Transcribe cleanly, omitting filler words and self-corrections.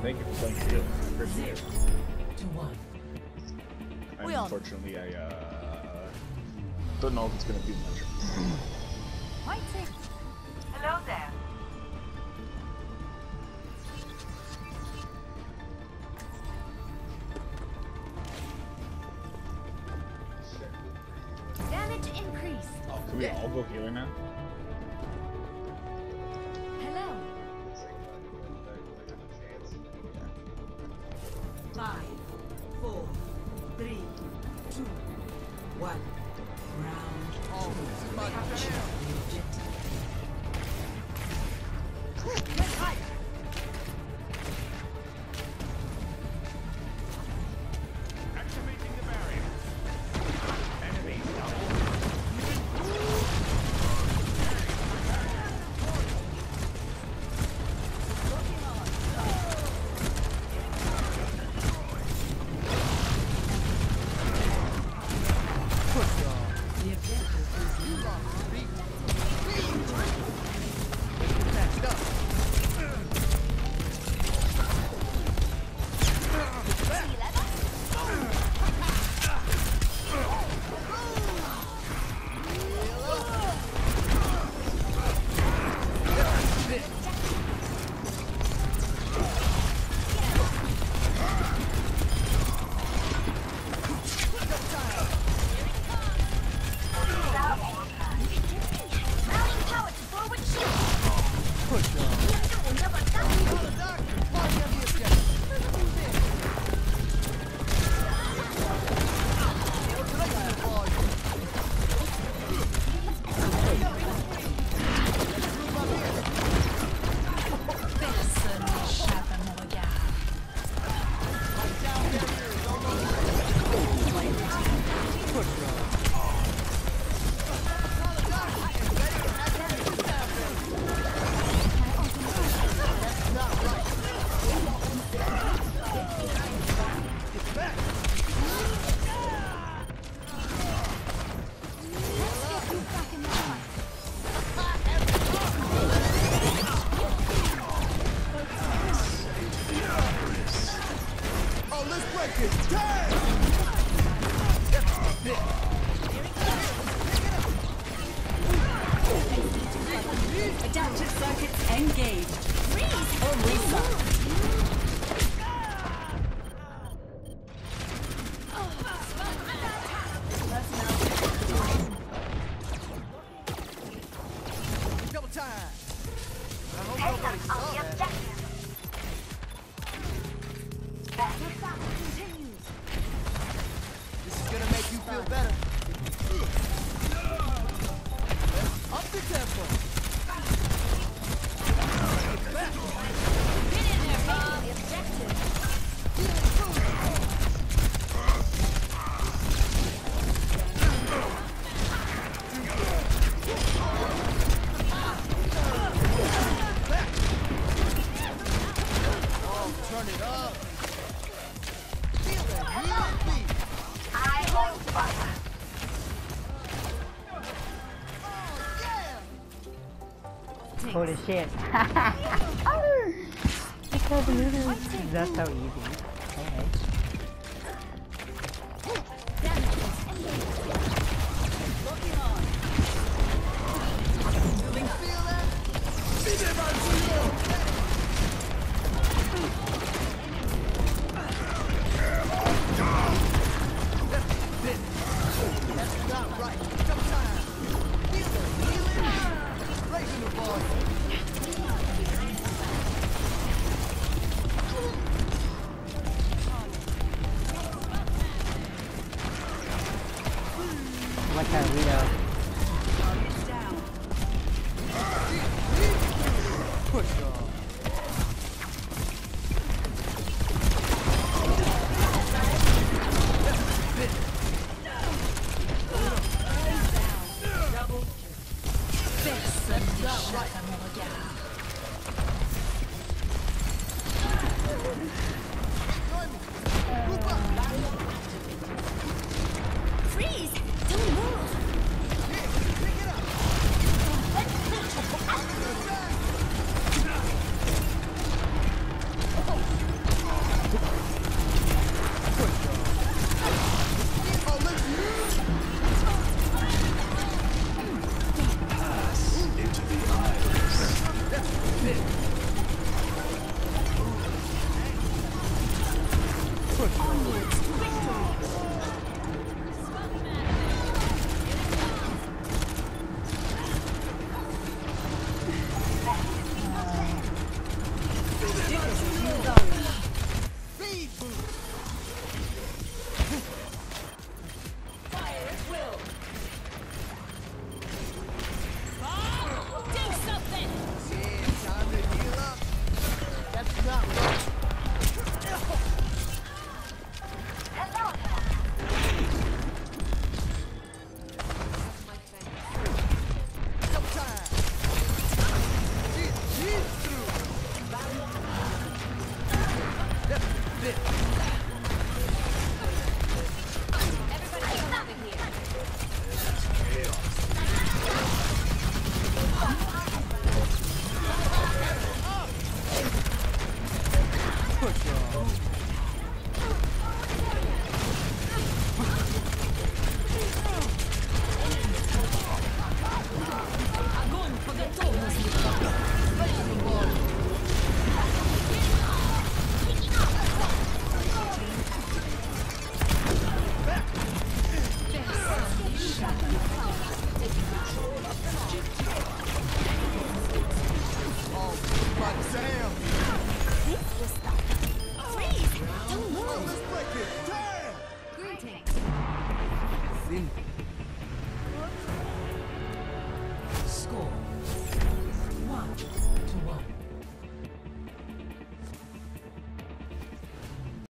Thank you for playing field. I appreciate it. 2-1. And unfortunately, I don't know if it's gonna be much. Hello there. Damage increase. Oh, can we all go healing now? Hello. 5, 4, 3, 2, 1. Round 2. Capture the objective. Activating the barrier. Enemy double. The objective Mounting power to forward shield. Personne n'échappe à mon regard. Adaptive circuits engaged. Freeze or reset. Double time. I hope Take nobody us saw on the that. objective. Continues. This is gonna make you feel better. Let's up the tempo. Get in there, Bob. The objective. Oh, turn it up. Feel the real beat. I hold fire. Holy shit. Because that's so easy. Okay. Feel that? Vive Barcelona! That's not right. Double time. Feel the healing. Raising the volume. What a weirdo. Push on. Personne n'échappe à mon regard. Freeze! Don't move! bit. Push on. Score